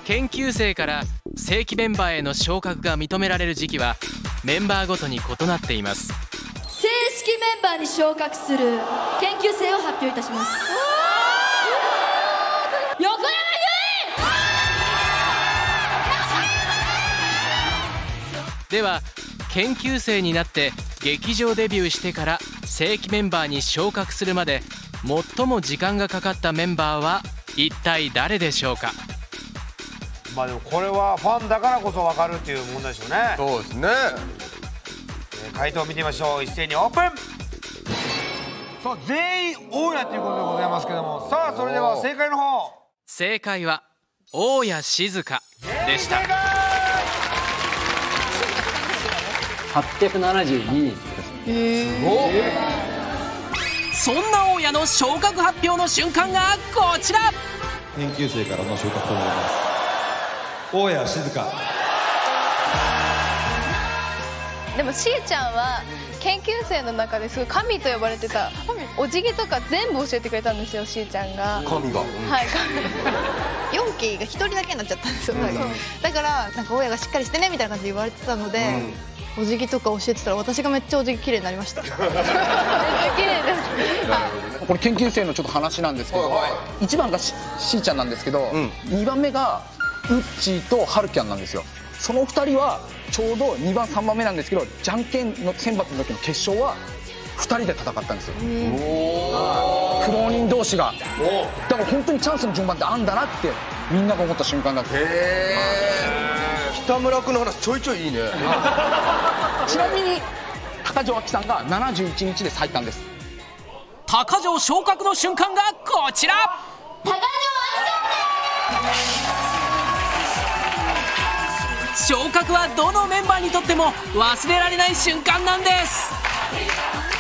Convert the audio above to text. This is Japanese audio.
研究生から正規メンバーへの昇格が認められる時期はメンバーごとに異なっています。 正式メンバーに昇格する研究生を発表いたします。横山由依。 では研究生になって劇場デビューしてから正規メンバーに昇格するまで最も時間がかかったメンバーは一体誰でしょうか。 まあでもこれはファンだからこそ分かるっていう問題でしょうね。 そうですね。 回答を見てみましょう。一斉にオープン。さあ全員大家ということでございますけども、さあそれでは正解の方。 正解は大谷静香でした。 872人です。 そんな大家の昇格発表の瞬間がこちら。 研究生からの昇格となります。大谷静香。 でもしーちゃんは研究生の中ですごい神と呼ばれてた。お辞儀とか全部教えてくれたんですよ、しーちゃんが。 神が。 はい、 4期が1人だけになっちゃったんですよ。だからなんか親がしっかりしてねみたいな感じで言われてたので、お辞儀とか教えてたら私がめっちゃお辞儀綺麗になりました。めっちゃ綺麗です。 これ研究生のちょっと話なんですけど、1番がしーちゃんなんですけど、2番目がうっちーとはるきゃんなんですよ。その2人はちょうど2番3番目なんですけど、じゃんけんの選抜の時の決勝は2人で戦ったんですよ。苦労人同士が。だから本当にチャンスの順番ってあんだなってみんなが思った瞬間だった。 北村君の話ちょいちょいいいね。 ちなみに高城亜希さんが71日で最短です。 高城昇格の瞬間がこちら。 高城亜希さんです。 昇格はどのメンバーにとっても忘れられない瞬間なんです。